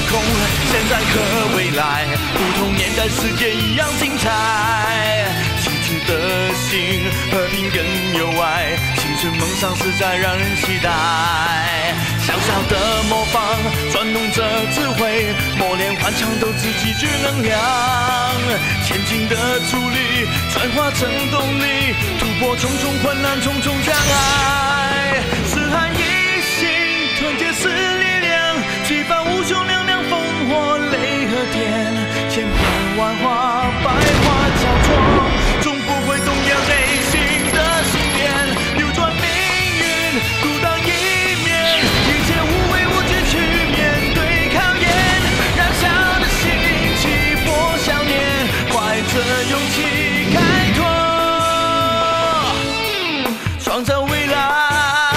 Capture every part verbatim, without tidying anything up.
空，现在和未来，不同年代世界一样精彩。旗帜的心，和平更有爱，青春梦想实在让人期待。小小的魔方，转动着智慧，磨练顽强斗志，积聚能量。前进的助力，转化成动力，突破重重困难，重重障碍。四海一心，团结是力量，激发无穷能量，烽火雷和电，千变万化，百花交错，终不会动摇内心的信念，扭转命运，独当一面，一切无畏无惧去面对考验，燃烧的心起波想念，怀着勇气开拓，创造未来。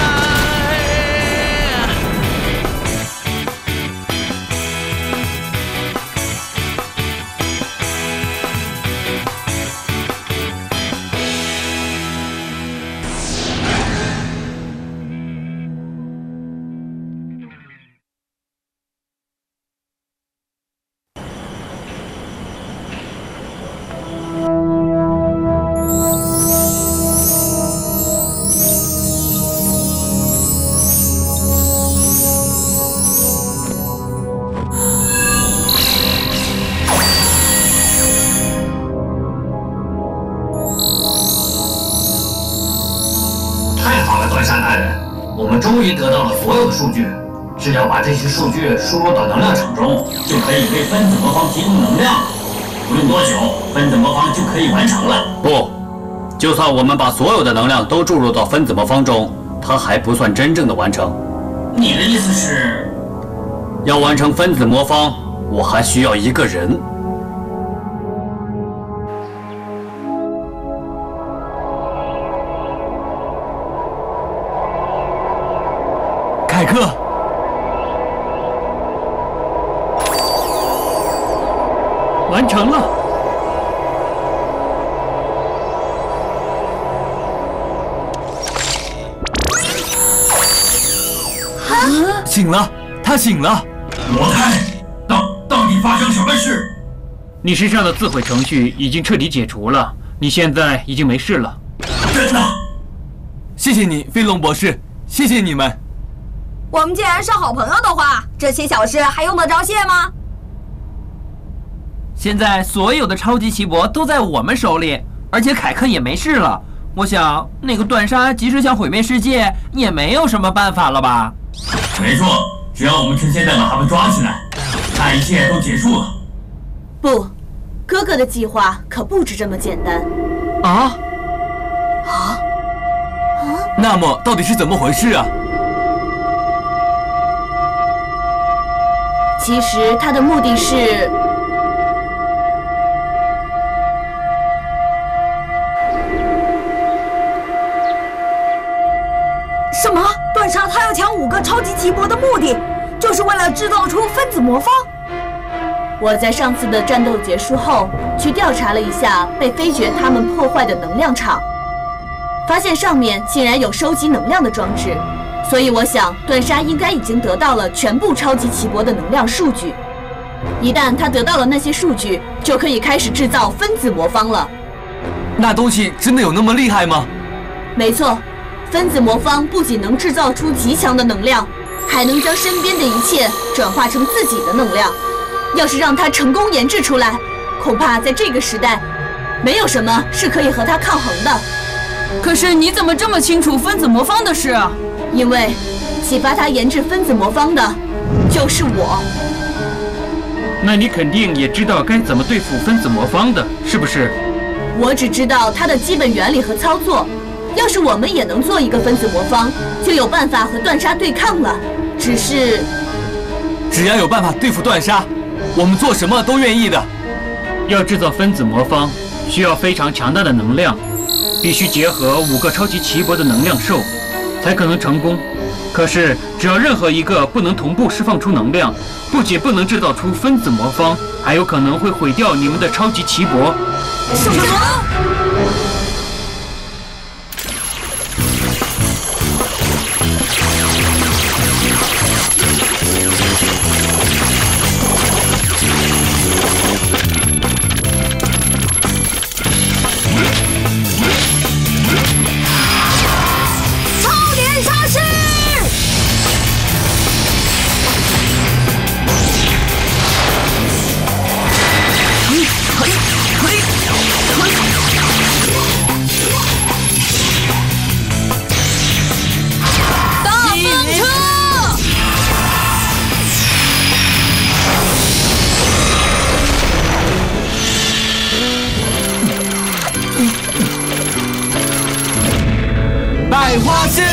终于得到了所有的数据，只要把这些数据输入到能量场中，就可以为分子魔方提供能量。不用多久，分子魔方就可以完成了。 不，就算我们把所有的能量都注入到分子魔方中，它还不算真正的完成。 你的意思是， 要完成分子魔方，我还需要一个人。 凯克，完成了。啊！醒了，他醒了。 罗太，到到底发生什么事？ 你身上的自毁程序已经彻底解除了，你现在已经没事了。 真的？ 谢谢你，飞龙博士，谢谢你们。 我们既然是好朋友的话，这些小事还用得着谢吗？ 现在所有的超级奇博都在我们手里，而且凯克也没事了。我想那个断杀即使想毁灭世界，也没有什么办法了吧？ 没错，只要我们趁现在把他们抓起来，那一切都结束了。 不，哥哥的计划可不止这么简单。 啊？啊？啊？那么到底是怎么回事啊？ 其实他的目的是…… 什么？断杀他要抢五个超级奇博的目的，就是为了制造出分子魔方？ 我在上次的战斗结束后，去调查了一下被飞爵他们破坏的能量场，发现上面竟然有收集能量的装置。所以我想，断杀应该已经得到了全部超级奇博的能量数据。一旦他得到了那些数据，就可以开始制造分子魔方了。 那东西真的有那么厉害吗？ 没错，分子魔方不仅能制造出极强的能量，还能将身边的一切转化成自己的能量。要是让他成功研制出来，恐怕在这个时代，没有什么是可以和他抗衡的。 可是你怎么这么清楚分子魔方的事啊？ 因为启发他研制分子魔方的就是我。 那你肯定也知道该怎么对付分子魔方的，是不是？ 我只知道它的基本原理和操作。要是我们也能做一个分子魔方，就有办法和断杀对抗了。只是， 只要有办法对付断杀，我们做什么都愿意的。要制造分子魔方，需要非常强大的能量，必须结合五个超级奇博的能量兽，才可能成功。可是，只要任何一个不能同步释放出能量，不仅不能制造出分子魔方，还有可能会毁掉你们的超级奇博。 什么？ 发誓。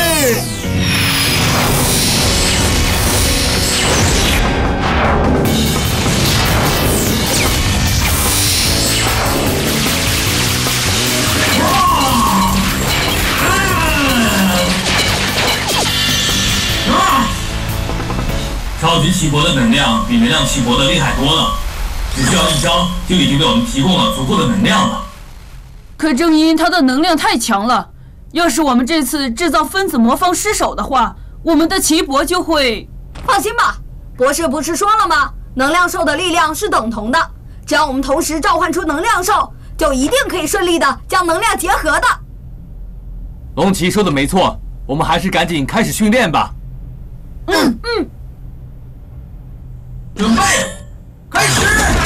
超级奇博的能量比能量奇博的厉害多了，只需要一招就已经为我们提供了足够的能量了。 可正因它的能量太强了，要是我们这次制造分子魔方失手的话，我们的奇博就会……放心吧，博士不是说了吗？能量兽的力量是等同的，只要我们同时召唤出能量兽，就一定可以顺利的将能量结合的。 龙骑说的没错，我们还是赶紧开始训练吧。 嗯嗯。 准备，开始！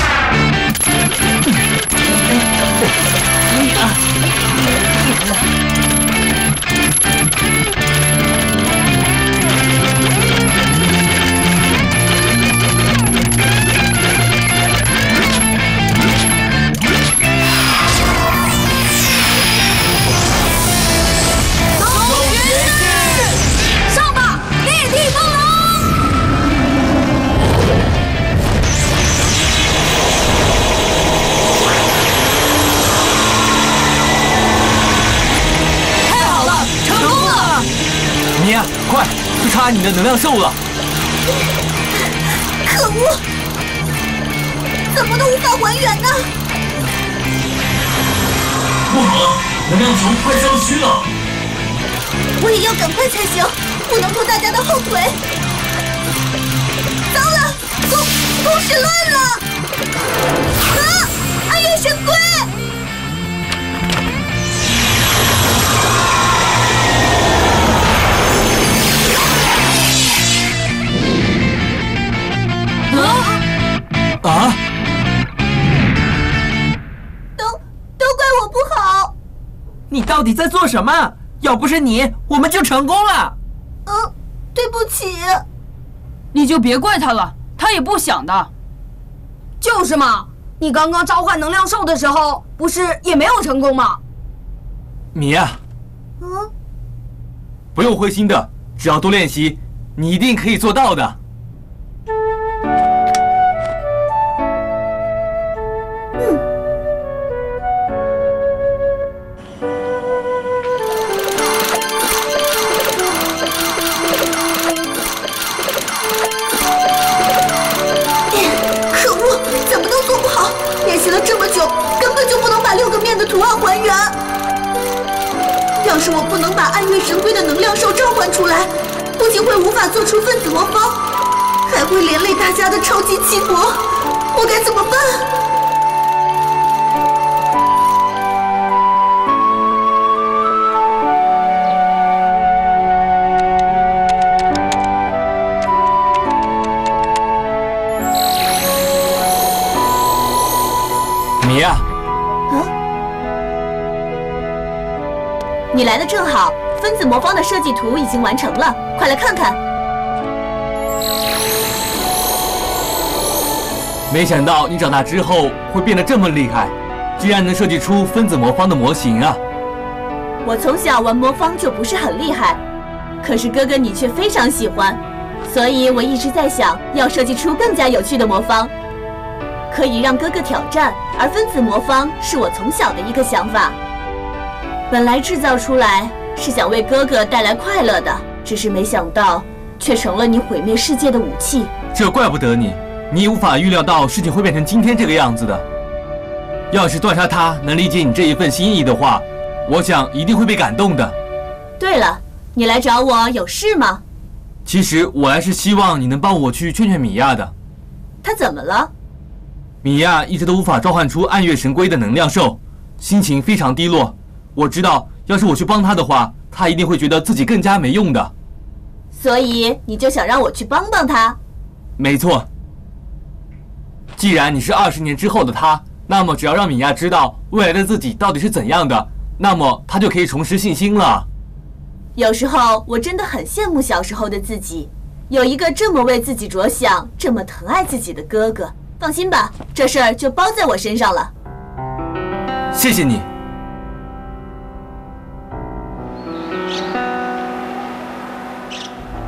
米娅，快去插你的能量兽了！ 可恶，怎么都无法还原呢？ 不好了，能量球快消失了！ 我也要赶快才行，不能拖大家的后腿。糟了，公公式乱了！啊，暗月神龟！ 啊！ 都都怪我不好。 你到底在做什么？要不是你，我们就成功了。 嗯，对不起。 你就别怪他了，他也不想的。就是嘛，你刚刚召唤能量兽的时候，不是也没有成功吗？ 米娅， 嗯， 不用灰心的，只要多练习，你一定可以做到的。 图案还原。要是我不能把暗月神龟的能量兽召唤出来，不仅会无法做出分子魔方，还会连累大家的超级奇博，我该怎么办？ 米娅。 你来的正好，分子魔方的设计图已经完成了，快来看看。 没想到你长大之后会变得这么厉害，居然能设计出分子魔方的模型啊！ 我从小玩魔方就不是很厉害，可是哥哥你却非常喜欢，所以我一直在想要设计出更加有趣的魔方，可以让哥哥挑战。而分子魔方是我从小的一个想法。本来制造出来是想为哥哥带来快乐的，只是没想到却成了你毁灭世界的武器。 这怪不得你，你无法预料到事情会变成今天这个样子的。要是断杀他能理解你这一份心意的话，我想一定会被感动的。 对了，你来找我有事吗？ 其实我还是希望你能帮我去劝劝米娅的。 她怎么了？ 米娅一直都无法召唤出暗月神龟的能量兽，心情非常低落。我知道，要是我去帮他的话，他一定会觉得自己更加没用的。 所以你就想让我去帮帮他？ 没错。既然你是二十年之后的他，那么只要让米娅知道未来的自己到底是怎样的，那么他就可以重拾信心了。 有时候我真的很羡慕小时候的自己，有一个这么为自己着想、这么疼爱自己的哥哥。放心吧，这事儿就包在我身上了。 谢谢你。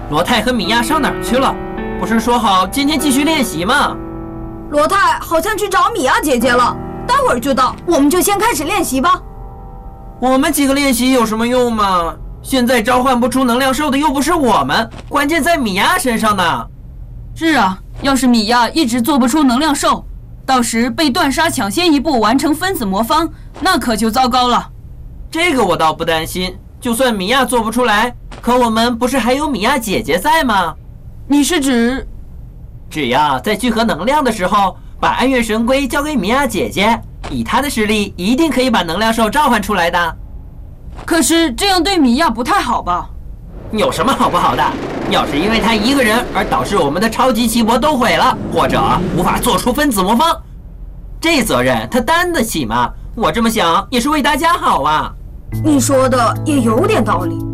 罗泰和米娅上哪儿去了？不是说好今天继续练习吗？ 罗泰好像去找米娅姐姐了，待会儿就到，我们就先开始练习吧。 我们几个练习有什么用吗？现在召唤不出能量兽的又不是我们，关键在米娅身上呢。 是啊，要是米娅一直做不出能量兽，到时被断杀抢先一步完成分子魔方，那可就糟糕了。 这个我倒不担心，就算米娅做不出来，可我们不是还有米娅姐姐在吗？ 你是指， 只要在聚合能量的时候，把暗月神龟交给米娅姐姐，以她的实力，一定可以把能量兽召唤出来的。 可是这样对米娅不太好吧？ 有什么好不好的？要是因为她一个人而导致我们的超级奇博都毁了，或者无法做出分子魔方，这责任她担得起吗？我这么想也是为大家好啊。 你说的也有点道理。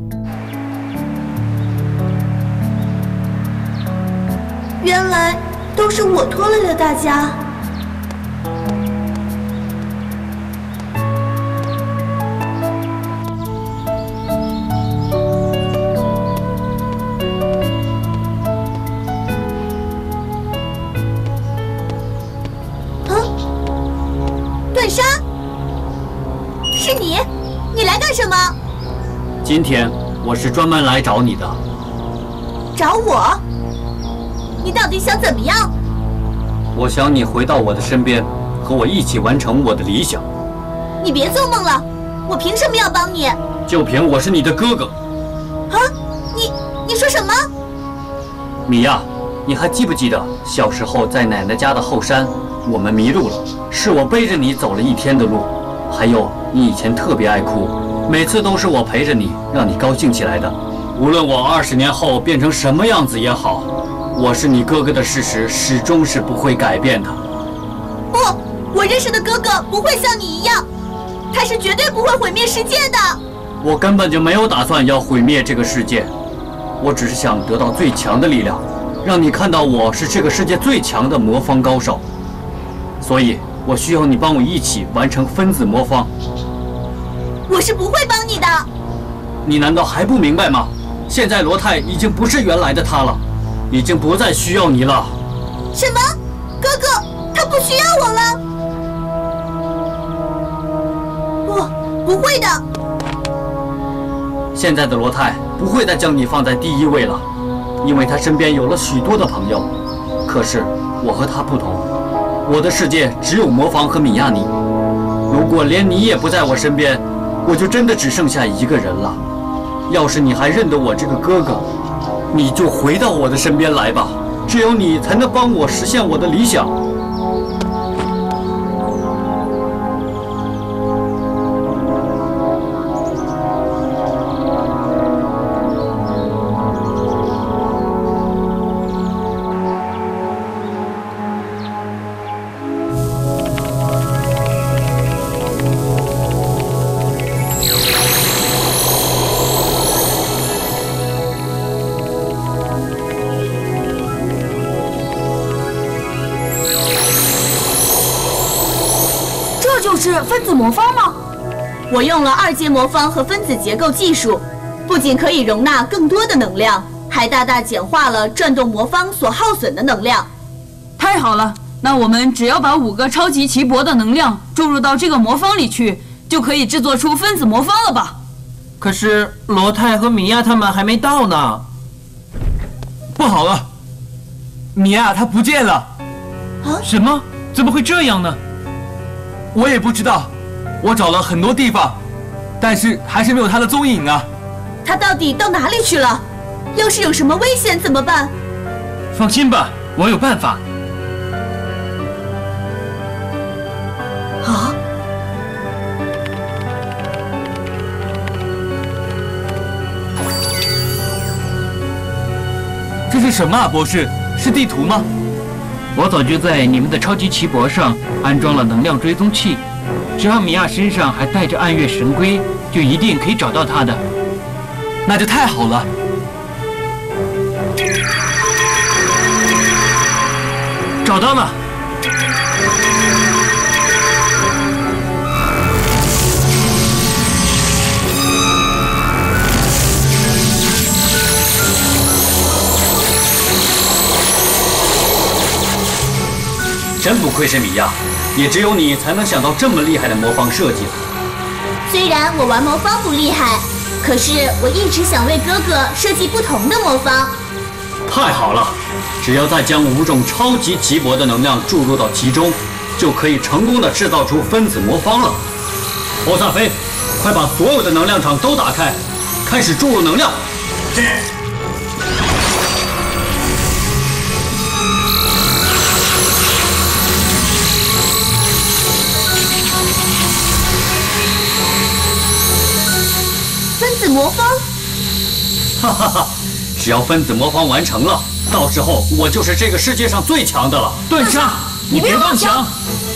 原来都是我拖累了大家。 断杀，是你？你来干什么？ 今天我是专门来找你的。 找我？你到底想怎么样？ 我想你回到我的身边，和我一起完成我的理想。 你别做梦了，我凭什么要帮你？ 就凭我是你的哥哥。 啊，你你说什么？ 米娅，你还记不记得小时候在奶奶家的后山，我们迷路了，是我背着你走了一天的路。还有，你以前特别爱哭，每次都是我陪着你，让你高兴起来的。无论我二十年后变成什么样子也好，我是你哥哥的事实始终是不会改变的。 不，我认识的哥哥不会像你一样，他是绝对不会毁灭世界的。 我根本就没有打算要毁灭这个世界，我只是想得到最强的力量，让你看到我是这个世界最强的魔方高手。所以我需要你帮我一起完成分子魔方。 我是不会帮你的。 你难道还不明白吗？现在罗泰已经不是原来的他了，已经不再需要你了。 什么？哥哥，他不需要我了？不，不会的。 现在的罗泰不会再将你放在第一位了，因为他身边有了许多的朋友。可是我和他不同，我的世界只有魔方和米亚尼。如果连你也不在我身边，我就真的只剩下一个人了。要是你还认得我这个哥哥，你就回到我的身边来吧，只有你才能帮我实现我的理想。 是分子魔方吗？ 我用了二阶魔方和分子结构技术，不仅可以容纳更多的能量，还大大简化了转动魔方所耗损的能量。 太好了，那我们只要把五个超级奇博的能量注入到这个魔方里去，就可以制作出分子魔方了吧？ 可是罗泰和米娅他们还没到呢。 不好了，米娅她不见了。 啊？什么？怎么会这样呢？ 我也不知道，我找了很多地方，但是还是没有他的踪影啊。 他到底到哪里去了？要是有什么危险怎么办？ 放心吧，我有办法。 啊！ 这是什么啊，博士？是地图吗？ 我早就在你们的超级奇博上安装了能量追踪器，只要米娅身上还带着暗月神龟，就一定可以找到她的。 那就太好了。 找到了。 真不愧是米娅，也只有你才能想到这么厉害的魔方设计。 虽然我玩魔方不厉害，可是我一直想为哥哥设计不同的魔方。 太好了，只要再将五种超级奇薄的能量注入到其中，就可以成功的制造出分子魔方了。欧萨菲，快把所有的能量场都打开，开始注入能量。 是。 分子魔方。 哈哈哈！只要分子魔方完成了，到时候我就是这个世界上最强的了。 断杀，你别妄想！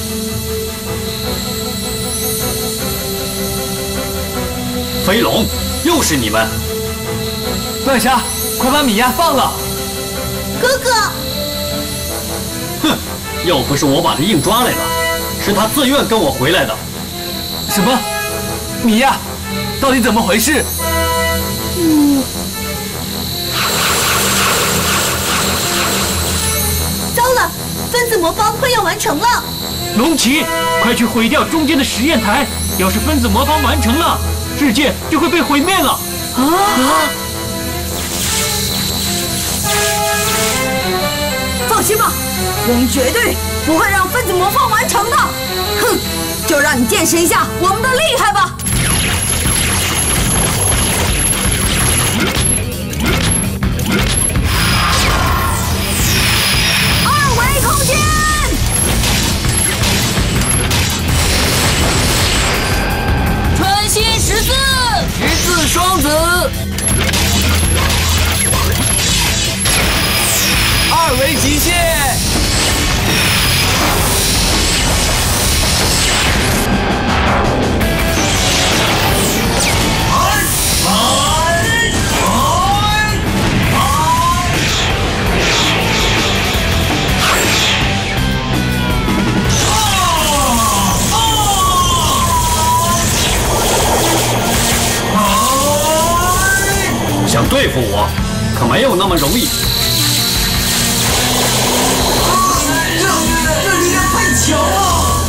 飞龙，又是你们！ 断杀，快把米娅放了！ 哥哥， 哼，要不是我把他硬抓来了，是他自愿跟我回来的。 什么？米娅，到底怎么回事？ 嗯。糟了，分子魔方快要完成了。 龙骑，快去毁掉中间的实验台！要是分子魔方完成了，世界就会被毁灭了。 啊！放心吧，我们绝对不会让分子魔方完成的。哼，就让你见识一下我们的厉害吧。二维空间，穿心十字， 十字双子， 二维极限。 想对付我，可没有那么容易。 这这力量太强了！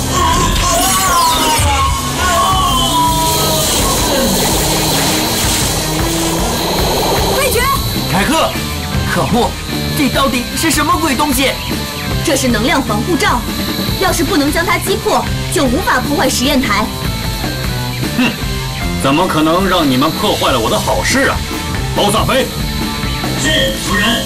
对决！ 凯克， 可恶，这到底是什么鬼东西？ 这是能量防护罩，要是不能将它击破，就无法破坏实验台。 哼，怎么可能让你们破坏了我的好事啊！欧萨菲， 是主人。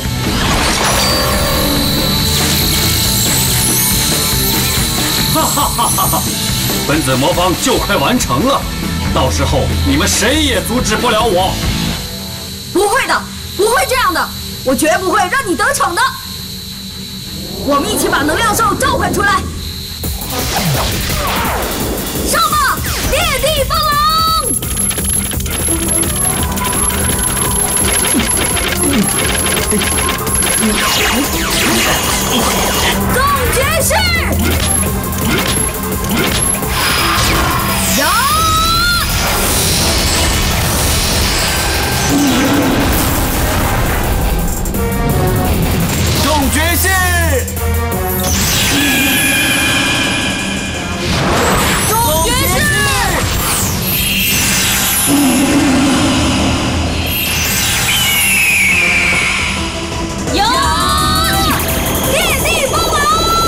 哈哈哈哈哈！分子魔方就快完成了，到时候你们谁也阻止不了我。 不会的，不会这样的，我绝不会让你得逞的。我们一起把能量兽召唤出来，上吧，裂地风狼！纵爵士，呀！ 纵爵士， 纵爵士，呀！裂地风狼！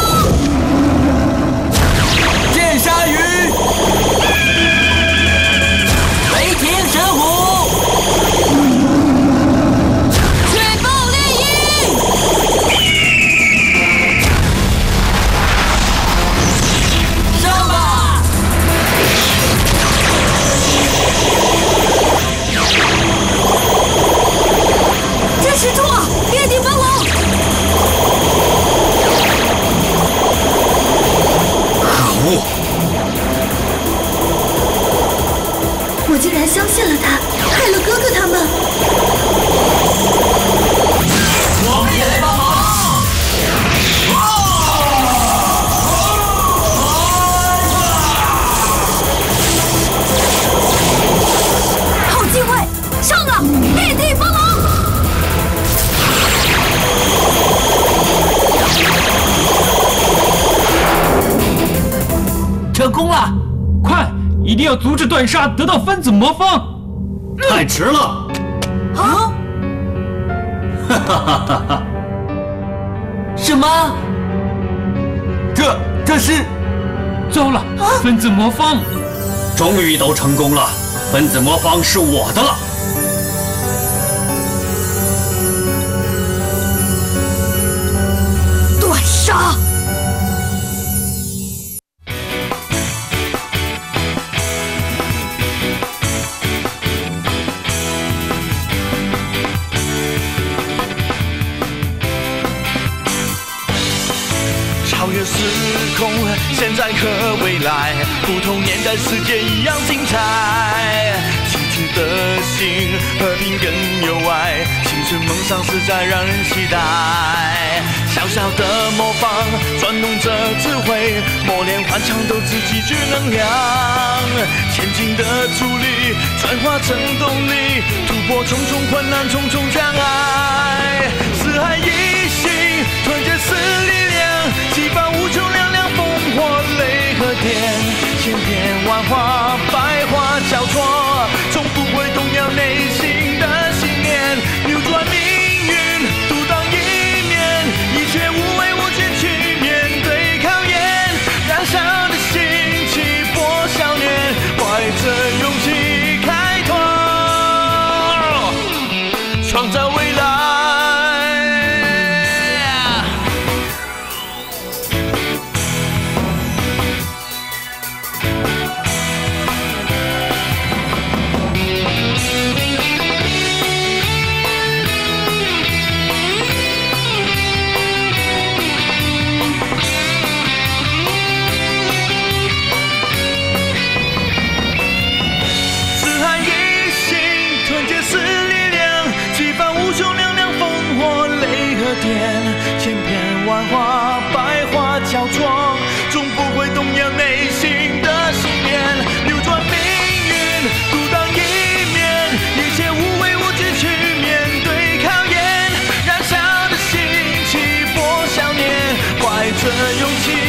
成功了！ 快，一定要阻止断杀，得到分子魔方！ 太迟了！ 啊！ 哈哈哈哈哈！ 什么？ 这这是？ 糟了！分子魔方！ 终于都成功了，分子魔方是我的了。 断杀！ 超越时空，现在和未来，不同年代世界一样精彩。奇志的心，和平更有爱，青春梦想实在让人期待。小小的魔方，转动着智慧，磨练顽强斗志，积聚能量。前进的助力，转化成动力，突破重重困难，重重障碍。四海一心，团结是力量，激发无穷亮亮，烽火雷和电，千变万化，百花交错，从不会动摇内心的信念，扭转命运，独当一面，一切无畏无惧去面对考验，燃烧的心气魄少年，怀着勇气开拓，创造未来。千变万化，百花交错，终不会动摇内心的信念，扭转命运，独当一面，一切无畏无惧去面对考验，燃烧的心气魄少年，怀着勇气